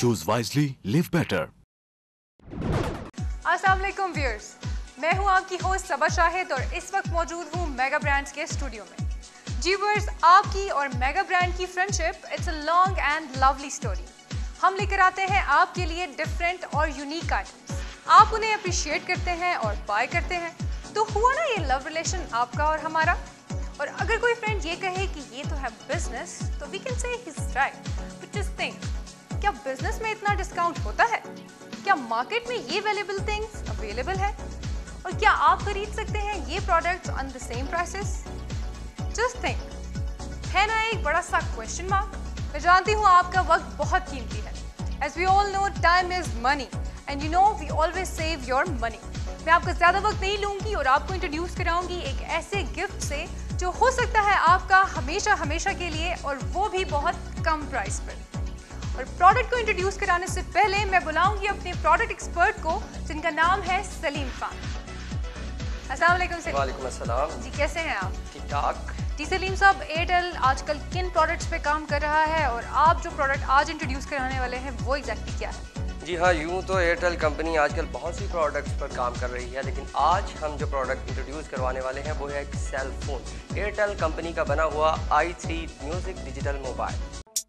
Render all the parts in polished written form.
Choose wisely, live better. अस्सलाम वालेकुम viewers, मैं हूं आपकी होस्ट सबा शाहिद और इस वक्त मौजूद हूं मेगा ब्रांड्स के स्टूडियो में। जी व्यूअर्स, आपकी और मेगा ब्रांड की friendship it's a long and lovely story. हम लेकर आते हैं आपके लिए डिफरेंट और यूनिक आइटम्स। आप उन्हें अप्रिशिएट करते हैं और बाय करते हैं, तो हुआ ना ये लव रिलेशन आपका और हमारा। और अगर कोई फ्रेंड ये कहे कि ये तो है बिजनेस, तो we can say he is right, but just think, क्या बिजनेस में इतना डिस्काउंट होता है? क्या मार्केट में ये वैल्यूएबल थिंग्स अवेलेबल है? और क्या आप खरीद सकते हैं ये products on the same prices? Just think, है ना एक बड़ा सा क्वेश्चन मार्क। मैं जानती हूँ आपका वक्त बहुत कीमती है। As we all know, time is money and you know we always save your money. मैं आपका ज्यादा वक्त नहीं लूंगी और आपको इंट्रोड्यूस कराऊंगी एक ऐसे गिफ्ट से जो हो सकता है आपका हमेशा हमेशा के लिए, और वो भी बहुत कम प्राइस पर। और प्रोडक्ट को इंट्रोड्यूस कराने से पहले मैं बुलाऊंगी अपने प्रोडक्ट एक्सपर्ट को, जिनका नाम है सलीम खान। अस्सलाम वालेकुम सलीम। वालेकुम अस्सलाम। जी, कैसे हैं आप? ठीक ठाक। जी सलीम साहब, एयरटेल आजकल किन प्रोडक्ट्स पे काम कर रहा है, और आप जो प्रोडक्ट आज इंट्रोड्यूस कराने वाले हैं वो एग्जैक्टली क्या है? जी हाँ, यूँ तो एयरटेल कंपनी आजकल बहुत सी प्रोडक्ट्स पर काम कर रही है, लेकिन आज हम जो प्रोडक्ट इंट्रोड्यूस करवाने वाले हैं वो है एक सेल फोन। एयरटेल कंपनी का बना हुआ i3 music digital mobile.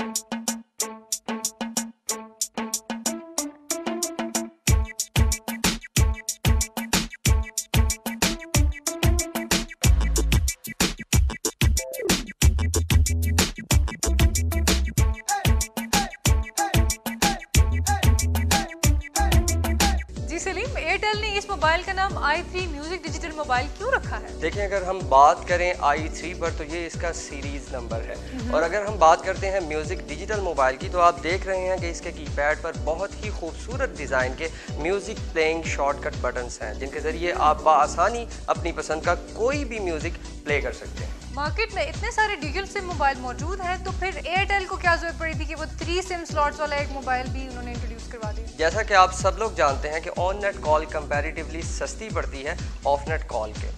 Airtel ने इस मोबाइल का नाम i3 म्यूजिक डिजिटल मोबाइल क्यों रखा है? देखिए, अगर हम बात करें i3 पर तो ये इसका सीरीज नंबर है, और अगर हम बात करते हैं म्यूजिक डिजिटल मोबाइल की, तो आप देख रहे हैं कि इसके कीपैड पर बहुत ही खूबसूरत डिज़ाइन के म्यूजिक प्लेइंग शॉर्टकट बटन्स हैं, जिनके ज़रिए आप आसानी अपनी पसंद का कोई भी म्यूजिक प्ले कर सकते हैं। मार्केट में इतने सारे ड्यूल सिम मोबाइल मौजूद हैं, तो फिर एयरटेल को क्या जरूरत पड़ी थी कि वो 3 सिम स्लॉट्स वाला एक मोबाइल भी उन्होंने इंट्रोड्यूस करवा दिया? जैसा कि आप सब लोग जानते हैं कि ऑन नेट कॉल कंपैरेटिवली सस्ती पड़ती है ऑफ नेट कॉल के,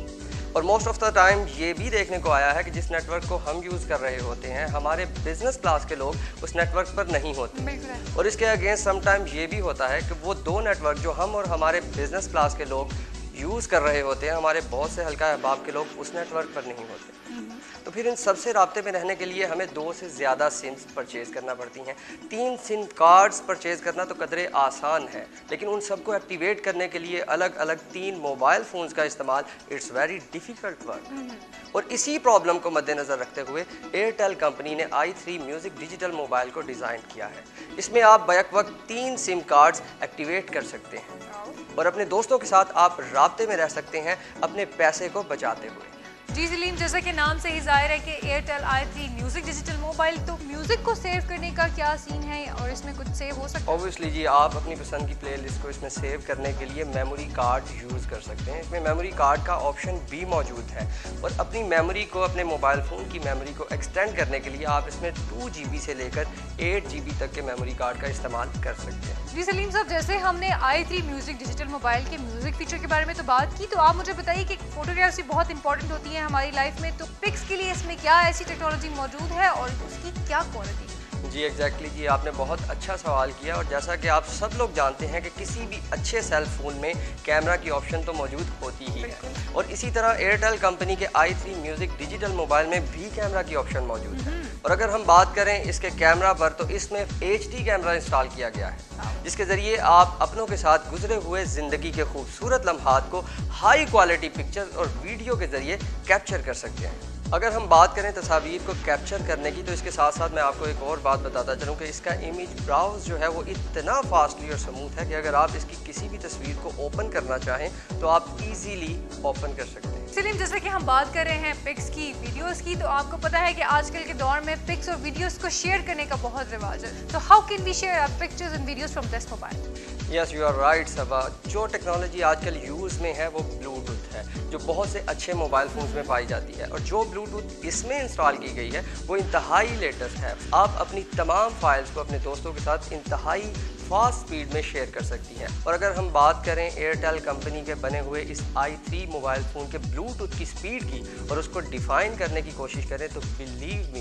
और मोस्ट ऑफ द टाइम ये भी देखने को आया है कि जिस नेटवर्क को हम यूज़ कर रहे होते हैं, हमारे बिजनेस क्लास के लोग उस नेटवर्क पर नहीं होते। और इसके अगेंस्ट समटाइम ये भी होता है कि वो दो नेटवर्क जो हम और हमारे बिजनेस क्लास के लोग यूज़ कर रहे होते हैं, हमारे बहुत से हल्का अहबाब के लोग उस नेटवर्क पर नहीं होते। तो फिर इन सबसे राब्ते में रहने के लिए हमें 2 से ज़्यादा सिम्स परचेज़ करना पड़ती हैं। 3 सिम कार्ड्स परचेज़ करना तो कदरे आसान है, लेकिन उन सबको एक्टिवेट करने के लिए अलग अलग 3 मोबाइल फ़ोन्स का इस्तेमाल इट्स वेरी डिफ़िकल्ट वर्क। और इसी प्रॉब्लम को मद्देनज़र रखते हुए एयरटेल कंपनी ने i3 म्यूज़िक डिजिटल मोबाइल को डिज़ाइन किया है। इसमें आप बैक वक्त 3 सिम कार्ड्स एक्टिवेट कर सकते हैं और अपने दोस्तों के साथ आप राब्ते में रह सकते हैं अपने पैसे को बचाते हुए। जी सलीम, जैसा कि नाम से ही जाहिर है कि Airtel i3 music digital mobile, तो म्यूजिक को सेव करने का क्या सीन है और इसमें कुछ सेव हो सकता है? ऑब्वियसली जी, आप अपनी पसंद की प्लेलिस्ट को इसमें सेव करने के लिए मेमोरी कार्ड यूज़ कर सकते हैं। इसमें मेमोरी कार्ड का ऑप्शन भी मौजूद है, और अपनी मेमोरी को, अपने मोबाइल फ़ोन की मेमोरी को एक्सटेंड करने के लिए आप इसमें 2 GB से लेकर 8 GB तक के मेमोरी कार्ड का इस्तेमाल कर सकते हैं। जी सलीम साहब, जैसे हमने i3 म्यूजिक डिजिटल मोबाइल के म्यूजिक फीचर के बारे में तो बात की, तो आप मुझे बताइए कि फोटोग्राफी बहुत इंपॉर्टेंट होती है हमारी लाइफ में, तो पिक्स के लिए इसमें क्या ऐसी टेक्नोलॉजी मौजूद है और उसकी क्या क्वालिटी? जी एग्जैक्टली जी, आपने बहुत अच्छा सवाल किया, और जैसा कि आप सब लोग जानते हैं कि किसी भी अच्छे सेल फ़ोन में कैमरा की ऑप्शन तो मौजूद होती ही है, और इसी तरह एयरटेल कंपनी के i3 म्यूज़िक डिजिटल मोबाइल में भी कैमरा की ऑप्शन मौजूद है। और अगर हम बात करें इसके कैमरा पर, तो इसमें HD कैमरा इंस्टॉल किया गया है, जिसके ज़रिए आप अपनों के साथ गुजरे हुए ज़िंदगी के खूबसूरत लम्हात को हाई क्वालिटी पिक्चर्स और वीडियो के ज़रिए कैप्चर कर सकते हैं। अगर हम बात करें तस्वीर को कैप्चर करने की, तो इसके साथ साथ मैं आपको एक और बात बताता चलूँ कि इसका इमेज ब्राउज जो है वो इतना फास्टली और स्मूथ है कि अगर आप इसकी किसी भी तस्वीर को ओपन करना चाहें तो आप इजीली ओपन कर सकते हैं। सलीम, जैसे कि हम बात कर रहे हैं पिक्स की, वीडियोस की, तो आपको पता है कि आजकल के दौर में पिक्स और वीडियोस को शेयर करने का बहुत रिवाज है, तो how can we share our pictures and videos from this mobile? Yes, you are right Saba. जो टेक्नोलॉजी आजकल यूज़ में है वो ब्लूटूथ है, जो बहुत से अच्छे मोबाइल फ़ोन्स में पाई जाती है, और जो ब्लूटूथ इसमें इंस्टॉल की गई है वो इंतहाई लेटेस्ट है। आप अपनी तमाम फाइल्स को अपने दोस्तों के साथ इंतहाई फास्ट स्पीड में शेयर कर सकती हैं। और अगर हम बात करें एयरटेल कंपनी के बने हुए इस i3 मोबाइल फ़ोन के ब्लूटूथ की स्पीड की और उसको डिफ़ाइन करने की कोशिश करें, तो बिलीव मी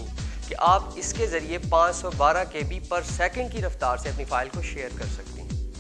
कि आप इसके ज़रिए 512 KB पर सेकंड की रफ्तार से अपनी फ़ाइल को शेयर कर सकती हैं।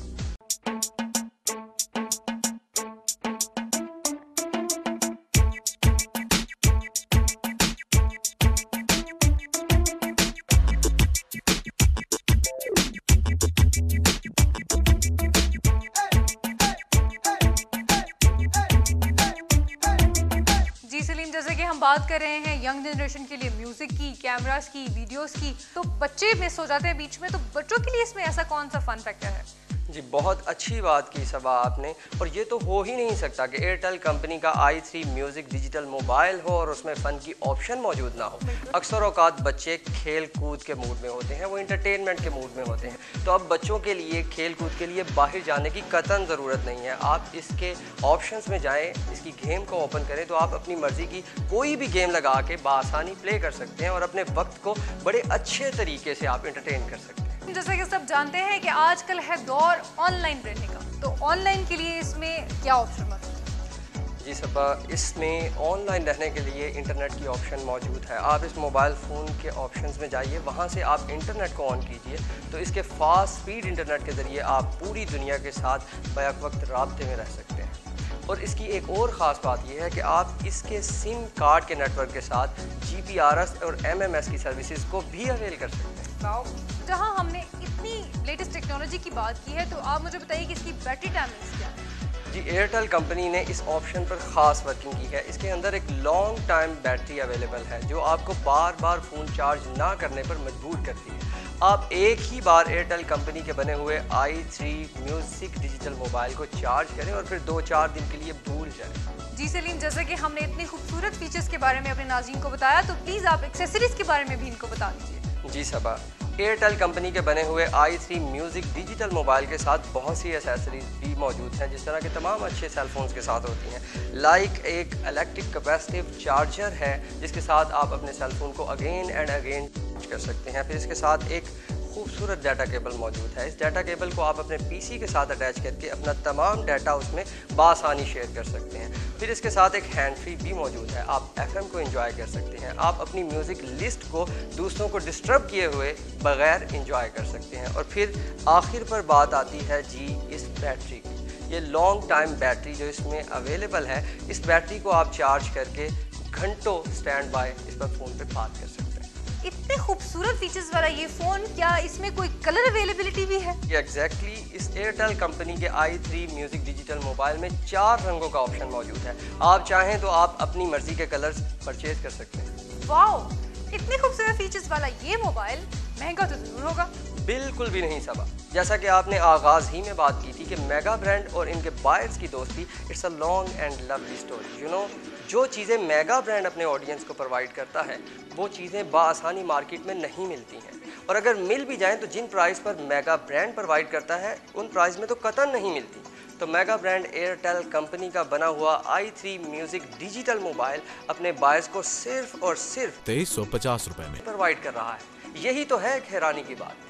जैसे कि हम बात कर रहे हैं यंग जनरेशन के लिए म्यूजिक की, कैमरास की, वीडियोस की, तो बच्चे मिस हो जाते हैं बीच में, तो बच्चों के लिए इसमें ऐसा कौन सा फन फैक्टर है? जी, बहुत अच्छी बात की सबा आपने, और ये तो हो ही नहीं सकता कि एयरटेल कंपनी का i3 म्यूज़िक डिजिटल मोबाइल हो और उसमें फ़न की ऑप्शन मौजूद ना हो। अक्सर औकात बच्चे खेल कूद के मूड में होते हैं, वो इंटरटेनमेंट के मूड में होते हैं, तो अब बच्चों के लिए खेल कूद के लिए बाहर जाने की कतई ज़रूरत नहीं है। आप इसके ऑप्शंस में जाएँ, इसकी गेम को ओपन करें तो आप अपनी मर्ज़ी की कोई भी गेम लगा के बआसानी प्ले कर सकते हैं और अपने वक्त को बड़े अच्छे तरीके से आप इंटरटेन कर सकते हैं। जैसे कि सब जानते हैं कि आजकल है दौर ऑनलाइन रहने का, तो ऑनलाइन के लिए इसमें क्या ऑप्शन मौजूद है? जी सबा, इसमें ऑनलाइन रहने के लिए इंटरनेट की ऑप्शन मौजूद है। आप इस मोबाइल फ़ोन के ऑप्शंस में जाइए, वहाँ से आप इंटरनेट को ऑन कीजिए, तो इसके फास्ट स्पीड इंटरनेट के ज़रिए आप पूरी दुनिया के साथ बैक वक्त राब्ते में रह सकते हैं। और इसकी एक और ख़ास बात यह है कि आप इसके सिम कार्ड के नेटवर्क के साथ GPRS और MMS की सर्विसेज को भी अवेल कर सकते हैं। जहाँ हमने इतनी लेटेस्ट टेक्नोलॉजी की बात की है, तो आप मुझे बताइए कि इसकी बैटरी टाइमिंग्स क्या है? जी, एयरटेल कंपनी ने इस ऑप्शन पर ख़ास वर्किंग की है। इसके अंदर एक लॉन्ग टाइम बैटरी अवेलेबल है जो आपको बार बार फ़ोन चार्ज ना करने पर मजबूर करती है। आप एक ही बार एयरटेल कंपनी के बने हुए i3 म्यूज़िक डिजिटल मोबाइल को चार्ज करें और फिर 2-4 दिन के लिए भूल जाएं। जी सलीम, जैसे कि हमने इतनी खूबसूरत फीचर्स के बारे में अपने नाज़रीन को बताया, तो प्लीज़ आप एक्सेसरीज के बारे में भी इनको बता दीजिए। जी सबा, एयरटेल कंपनी के बने हुए i3 म्यूज़िक डिजिटल मोबाइल के साथ बहुत सी एसेसरीज भी मौजूद हैं, जिस तरह के तमाम अच्छे सेलफोन्स के साथ होती हैं। लाइक एक इलेक्ट्रिक कैपेसिटिव चार्जर है जिसके साथ आप अपने सेलफोन को अगेन एंड अगेन चार्ज कर सकते हैं। फिर इसके साथ एक खूबसूरत डाटा केबल मौजूद है। इस डाटा केबल को आप अपने PC के साथ अटैच करके अपना तमाम डाटा उसमें बासानी शेयर कर सकते हैं। फिर इसके साथ एक हैंड फ्री भी मौजूद है, आप FM को एंजॉय कर सकते हैं। आप अपनी म्यूज़िक लिस्ट को दूसरों को डिस्टर्ब किए हुए बगैर एंजॉय कर सकते हैं। और फिर आखिर पर बात आती है जी इस बैटरी की। ये लॉन्ग टाइम बैटरी जो इसमें अवेलेबल है, इस बैटरी को आप चार्ज करके घंटों स्टैंड बाय इस पर फ़ोन पे बात कर सकते हैं। इतने खूबसूरत फीचर्स वाला ये फ़ोन, क्या इसमें कोई कलर अवेलेबिलिटी भी है? एग्जैक्टली, इस एयरटेल कंपनी के i3 म्यूज़िक डिजिटल मोबाइल में 4 रंगों का ऑप्शन मौजूद है। आप चाहें तो आप अपनी मर्जी के कलर्स परचेज कर सकते हैं। वाओ, इतने खूबसूरत फीचर्स वाला ये मोबाइल महंगा तो जरूर होगा? बिल्कुल भी नहीं सबा। जैसा कि आपने आगाज़ ही में बात की थी कि मेगा ब्रांड और इनके बायर्स की दोस्ती it's a long and lovely story. You know, जो चीज़ें मेगा ब्रांड अपने ऑडियंस को प्रोवाइड करता है वो चीज़ें बासानी मार्केट में नहीं मिलती हैं, और अगर मिल भी जाएं तो जिन प्राइस पर मेगा ब्रांड प्रोवाइड करता है उन प्राइस में तो कतई नहीं मिलती। तो मेगा ब्रांड एयरटेल कंपनी का बना हुआ i3 म्यूज़िक डिजिटल मोबाइल अपने बायर्स को सिर्फ और सिर्फ 2350 रुपए में प्रोवाइड कर रहा है। यही तो है एक हैरानी की बात।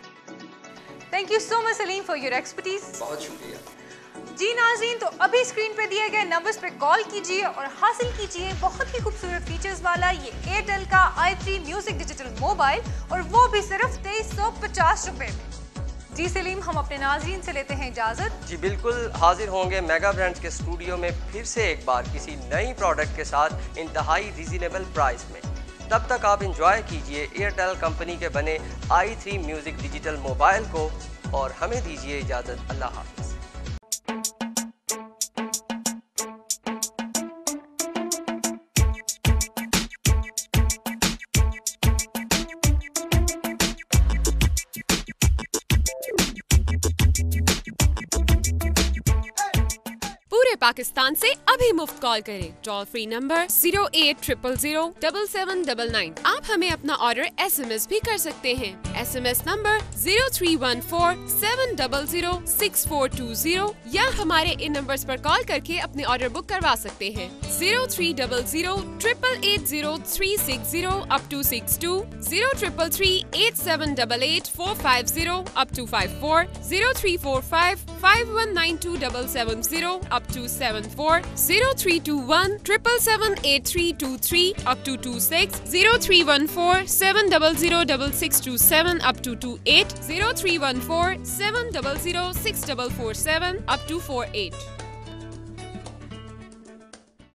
Thank you so much Salim for your expertise. बहुत शुक्रिया। जी नाज़रीन, तो अभी स्क्रीन पे दिए गए नंबर्स पे कॉल कीजिए और हासिल कीजिए बहुत ही खूबसूरत फीचर्स वाला ये एयरटेल का i3 म्यूज़िक डिजिटल मोबाइल, और वो भी सिर्फ 2350 रुपए में। जी सलीम, हम अपने नाज़रीन से लेते हैं इजाज़त। जी बिल्कुल, हाजिर होंगे मेगा ब्रांड्स के स्टूडियो में फिर से एक बार किसी नई प्रोडक्ट के साथ इंतहाई रीजनेबल प्राइस में। तब तक आप इंजॉय कीजिए एयरटेल कंपनी के बने i3 म्यूज़िक डिजिटल मोबाइल को, और हमें दीजिए इजाज़त। अल्लाह हाफ़िज़। पाकिस्तान से अभी मुफ्त कॉल करें टोल फ्री नंबर 080007799। आप हमें अपना ऑर्डर SMS भी कर सकते हैं। SMS नंबर 0314-700-6420 या हमारे इन नंबर्स पर कॉल करके अपने ऑर्डर बुक करवा सकते हैं। 0300-888-0360 up to 62, 0333-8788-450 up to 54, 0345-5192770 up to 274, 0321 777-8323 up to 26, 0314 700-6627 up to 28, 0314 700-6447 up to 48.